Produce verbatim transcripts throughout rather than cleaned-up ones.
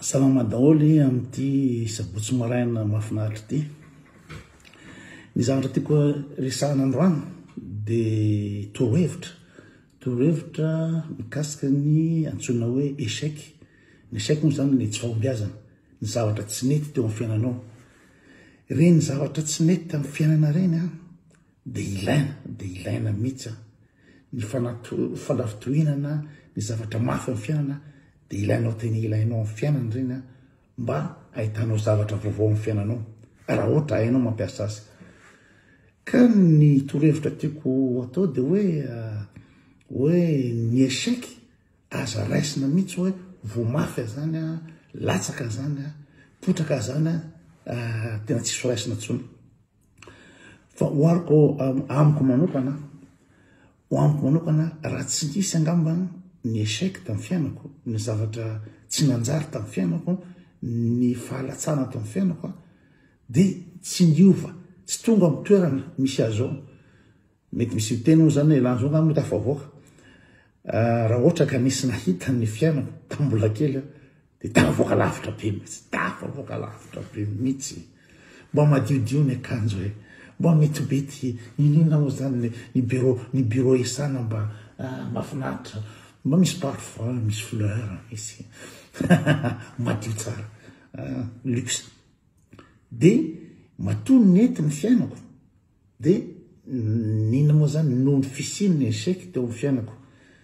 Salama daholy amin'ity sabotsy maraina mahafinaritra ity. Ny zavatra tiako resahana androany dia torohevitra. Torohevitra mikasika ny antsoina hoe échec. Ny échec moa zany ny tsy fahombiazana, ny zavatra tsy nety teo amin'ny fiainanao. Reny zavatra tsy nety tamin'ny fiainana reny a dia ilaina, dia ilaina mihitsy ny falafitohinana ny zavatra mafy amin'ny fiainana. Dia ilainao tena ilainao amin'ny fiainana reny mba ahitanao zavatra vaovao amin'ny fiainanao raha ohatra hainao mampiasa azy. Ka ny torohevitra tiako atao dia hoe hoe ny échec aza raisina mihitsy hoe voamafy zany a, latsaka zany a, potraka zany a, tena tsisy raisina intsony. Fa hoariko amiko manokana, ho amiko manokana raha tsy nisy angamba ny échec tamin'ny fiainako, ny zavatra tsy nanjary tamin'ny fiainako, ny fahalatsana tamin'ny fiainako dia tsy ndiova, tsy tonga amin'ny toerana misy azo ao. Mety misy teny zany elan'ny zao ngamba tafavoaka. Raha ohatra ka nisy nahita ny fiainako tamin'ny mbola kely dia tafavoaka lavitra be mihitsy, tafavoaka lavitra be mihitsy. Mba madiodio ny akanjo e, mba metibety inona moa zany ny bureau, ny bureau isana mba mahafinaritra. Mba misy parfum, misy fleur, misy madio tsara, luxe. Dia matoa nety ny fiainako dia nina moa zany noho ny fisiny ny échec teo amin'ny fiainako.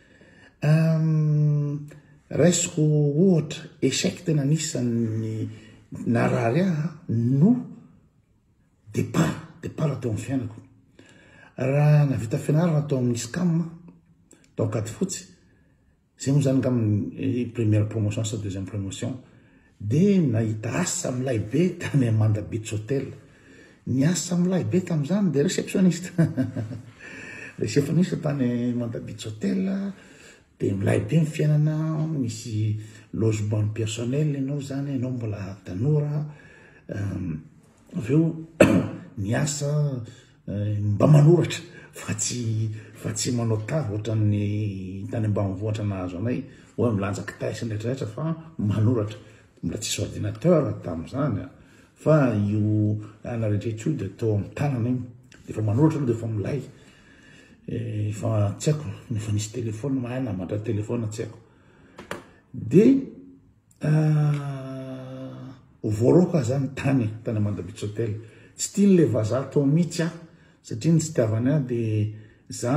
Raisiko ohatra échec tena anisan'ny narary ahy no départ, départ teo amin'ny fiainako. Raha navita fianarana tao amin'ny SCAM, tao Ankady fotsy, zay moa zany ngamy première promotion sa deuxième promotion, dia nahita asa milay be tany Amanda Beach Hotel. Ny asa milay be tamin'izany dia réceptionniste. Réceptionniste tany Amanda Beach Hotel, dia milay be ny fiainana, misy logement personnel ianao zany, ianao mbola tanora. Avy eo ny asa mba manoratra fa tsy fa tsy manao tavy ohatran'ny tany ambanivohitra nahazo anay hoe milanjaka taisy ndraitrarehetra fa manoratra. Mbola tsisy ordinateur tamin'izany fa io ana rehetrarehetra tao amin'ny tanana igny dia efa manoratra aloha dia efa milay. Efa tsy haiko nefa nisy telefona mahay namatra telefona tsy haiko. Dia voaroka zany tany tany Amanda Beach Hotel. Tsy tian'ilay vazaha tao mihitsy aho satria ny tsy tiavany ahy dia za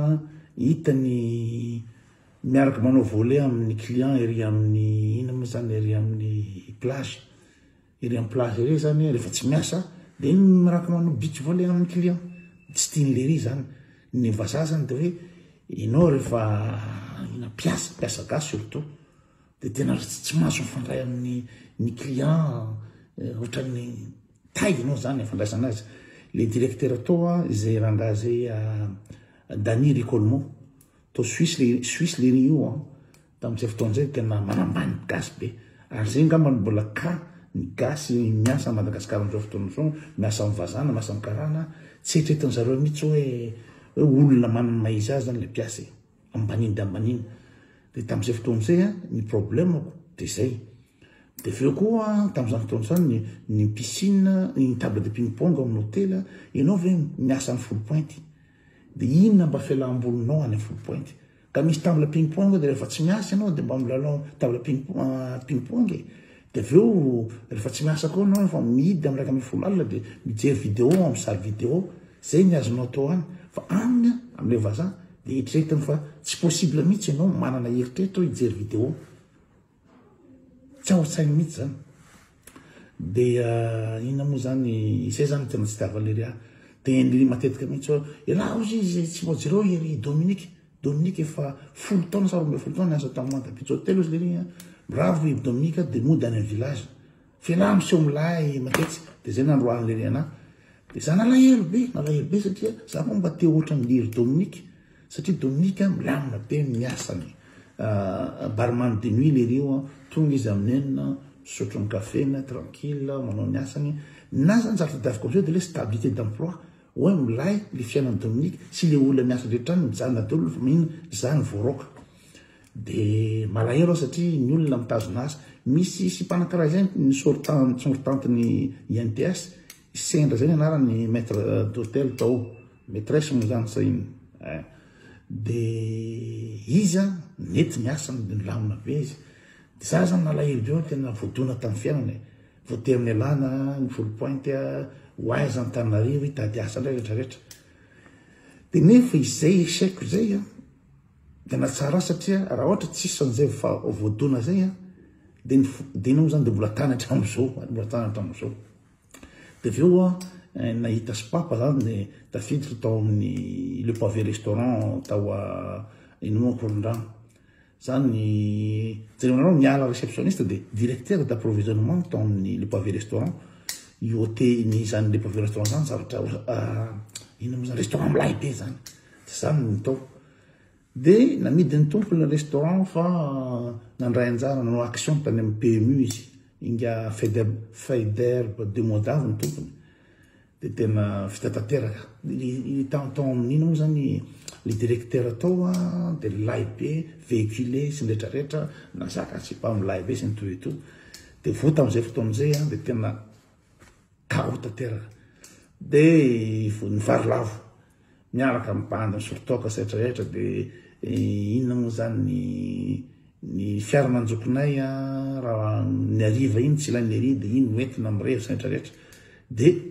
hitany miaraka manao volet amin'ny client ery amin'ny ina moa zany ery amin'ny plage. Ery amin'ny plage ery zany rehefa tsy miasa dia miaraka manao beach volet amin'ny client. Tsy tian'ilay ry zany. Ny vazaha zany dia hoe ianao rehefa ina piasa, piasa gasy surtout, dia tena tsy mahazo mifandray amin'ny ny client ohatran'ny taille ianao zany fandraisana azy. Le directeur atao izay rangahy zay Dany Ricolmo tao Suisse, Suisse le io tamin'izay fotoan'izay tena manambany gasy be. Ary zay ngamba mbola ka ny gasy miasa a Madagasikara amin'izao fotoana izao, miasa amin'ny vazana, miasa amin'ny karana, tsy eritreretin zareo mihitsy hoe hoe olona manana izy azy zany le mpiasa ambaniny dia ambaniny. Dia tamin'izay fotoan'izay ny problemako dia zay. Dia avy eo koa tamin'izany fotoan'izany ny piscine, ny table de ping-pong amin'ny hôtel, ianao ve miasa ny full point. Dia inona mba fialam-bolinao any full point. Ka misy table ping-pong dia rehefa tsy miasa ianao dia mba milalao table ping-pong. Dia avy eo rehefa tsy miasa koa ianao fa mihidy amin'ny raika ambin'ny folo alina dia mijery vidéo amin'ny salle vidéo. Zay ny azonao atao any. Fa any amin'ilay vazaha dia eritreretiny fa tsy possible mihitsy ianao manana eritreretra hijery vidéo. Tsy ao an-tsainy mihitsy zany. Dia inona moa zany izay zany tena tsy tiavan'lery ahy. Dia ny matetika mihitsy hoe ialahy ozy izy tsy mba jereo ery Dominique. Dominique efa folo taona sa roa ambin'ny folo taona niasa tamin'ny Amanda Beach Hotel ozy lery. Bravo i Dominique dia mody any amin'ny village. Fa ialahy miseho milay matetsy. Dia zay nandroan'lery anahy. Dia za nalahelo be, nalahelo be satria za koa mba te ohatra milery Dominique. Satria Dominique milamina be miasany. Barman de nuit lery io tonga izy amin'ny enina misotro ny kafena tranquille manao ny asany. Na zany zavatra tadiaviko am'izay dia le stabilité d'emploi hoe milay le fiainan'ny Dominique sy le olona miasa rehetra any mijanona daholo fa mihina za ny voaroka. de malahelo satria ny olona mitazona azy misy sy mpanakara zay ny sortantiny I N T S sendra zay ny anarany maître d'hôtel tao maîtresse moa zany sa iny de izy a nety miasany de nilamina be izy de za zany nalahelo beo tena voadona tamin'ny fiainana voateriny alana ny folo pointy ho aiza ny Tananarivo hitady asa ndray rehetrarehetra de nefa izay échec zay a tena tsara satria raha ohatra tsisy an'izay voadona zay a de de ino zany de mbola tany hatramin'izao mbola tany hatramin'izao de aveo a nahita sipapa zany de tafiditra tao amin'ny Le Pavé restaurant tao a ino moa Korondrano zany jerenareo niala réceptionniste de directeur d'approvisionnement tao amin'ny Le Pavé restaurant io hôtel ny zany Le Pavé restaurant zany zavatra ino moa zany restaurant milay be zany de zany nitao de namidiny tompony restaurant fa nandray anjara nanao action tany amin'ny P M U izy inga Faidherbe de Modave ny tompony de tena fitatanteraka tao amin'ino moa zany le directeur tao a de lay be véhiculé sy nrehetrarehetra nazaka tsy pa milay be sy ny toy to de vo tamin'izay fotoan'izay a de tena kao tanteraka de ny varilavo miaraka mibanda ny sortoka sy rehetrarehetra de inona moa zany ny ny fiara-manjokonay a raha ny ariva iny tsy ilay ny ari de iny noentina mirevo sy rehetrarehetra de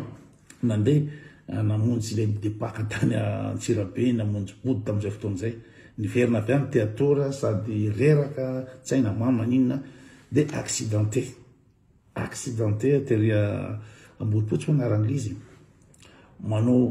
nandeha namonjy le depaka tany Antsirabe namonjy body tamin'izay fotoan'izay niverina avy any teatora sady reraka tsy haina mama ninona de accidenté accidenté ateria Ambohipotsy moa anaran'izy manao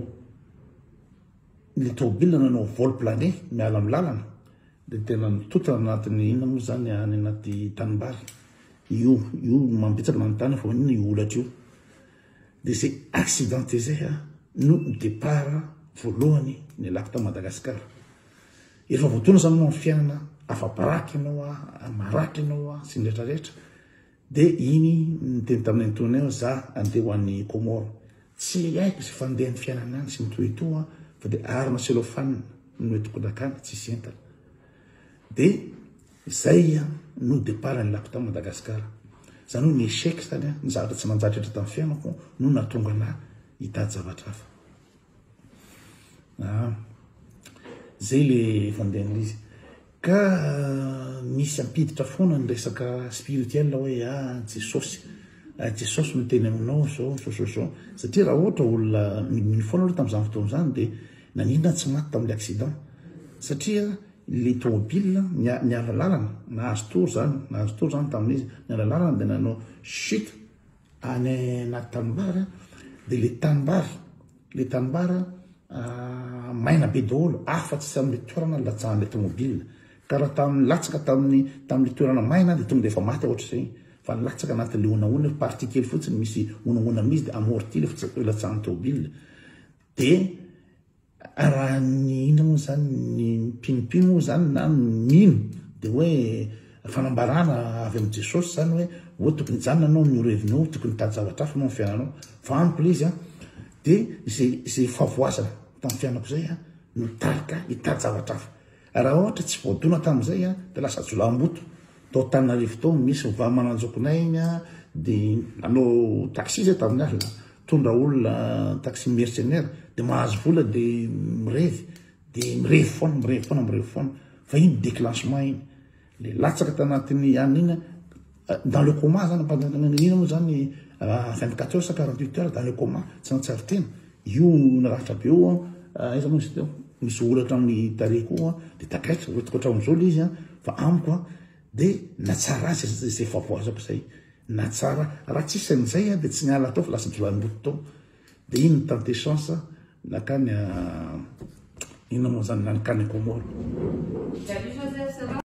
le tômôbila nanao vol plané miala amin'ny lalana de tena nitota anatin'ny inona moa zany any anaty tanimbary io io mambetsaka manontany fa inona io olatra io de zay accidenté zay a no départ voalohany ny alako ta Madagasikara efa voatona zany nao ny fiainana afa-baraky ianao a maraky ianao a sy nrehetrarehetra de iny niteny tamin'ny antony eo za andeha ho an'ny Comore tsy haiko sy fandeha ny fiainana any sy mitohito a fa de arina cellophane no etiko dakany tsisy entana de zay a no départ ny lako ta Madagasikara zany hoe ny échec zany a ny zavatra tsy nanjatra etra tamin'ny fiainako no natonga ana hitady zavatra hafa zay le fandehan'izy ka misy ampiditra foana ny resaka spirituel hoe a Jesosy Jesosy no teny aminao zao so so satria raha ohatra olona miny foana aloha tamin'izany fotoana zany de nanina tsy maty tamin'le accident satria le tômôbila niala lalana nahazo tory zany nahazo tory zany tamin'izy niala lalana de nanao chute any anaty tanimbary de le tanimbary le tanimbary maina be daholo afa-tsy sy amin'le toerana latsahan'le tômôbila ka raha tamin'ny latsaka tamin'ny tamin'le toerana maina de tonga de efa maty ohatra zay fa nilatsaka anatin'le onaona partie kely fotsiny misy onaona misy de amorti le latsahan'ny tômôbila de raha ny ina moa zany ny mpinompino moa zany na mino de hoe fanambarana avy amin'ny Jesosy zany hoe hoe tokony zany nanao ny orevinao tokony hitady zavatra hafa nao ny fiainanao fa ampy izy a de zay zay favoazana tamin'ny fiainako zay a no tarika hitady zavatra hafa raha ohatra tsy voadona tamin'izay a de lasa jolam-boto tao Tananarivo tao misy va mananjokonay iny a de nanao taxi zay tamin'ny alina tondra olona taxi mercenaire de mahazo vola de mirevy de mirevy foana mirevy foana mirevy foana fa iny déclenchement iny le latsaka tanatin'ny any iny dans le coma zany ina moa zany vingt-quatre heures quarante-huit heures dans le coma tsy nantsary tena io naratra be eo a iza moa izy teo misy olatra amin'ny tare koa de takaitra otiko hatramin'izao le izy a fa amiko a de natsara azy zay favoazako zay natsara raha tsisy an'izay a de tsy niala tao fa lasa jolam-boto tao de iny ny tante chance nakany inona moa zany nanikany Comore